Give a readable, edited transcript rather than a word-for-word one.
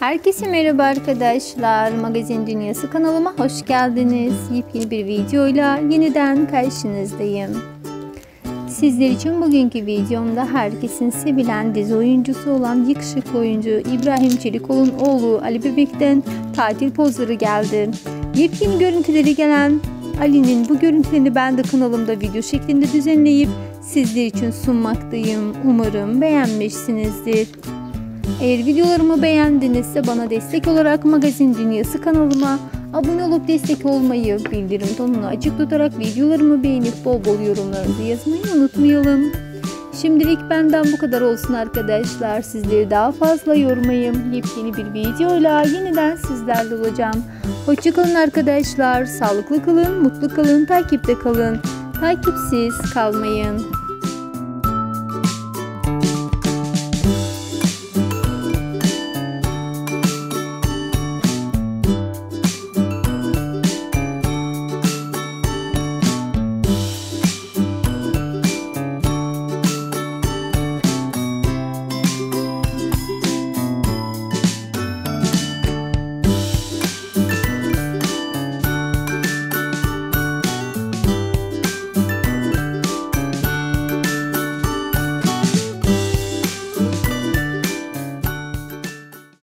Herkese merhaba arkadaşlar. Magazin Dünyası kanalıma hoş geldiniz. Yepyeni bir videoyla yeniden karşınızdayım. Sizler için bugünkü videomda herkesin sevilen dizi oyuncusu olan yakışıklı oyuncu İbrahim Çelikoğlu'nun oğlu Ali Bebek'ten tatil pozları geldi. Yepyeni görüntüleri gelen Ali'nin bu görüntülerini ben de kanalımda video şeklinde düzenleyip sizler için sunmaktayım. Umarım beğenmişsinizdir. Eğer videolarımı beğendinizse bana destek olarak Magazin Dünyası kanalıma abone olup destek olmayı, bildirim tonunu açık tutarak videolarımı beğenip bol bol yorumlarınızı yazmayı unutmayalım. Şimdilik benden bu kadar olsun arkadaşlar. Sizleri daha fazla yormayayım. Yepyeni bir videoyla yeniden sizlerle olacağım. Hoşçakalın arkadaşlar. Sağlıklı kalın, mutlu kalın, takipte kalın. Takipsiz kalmayın.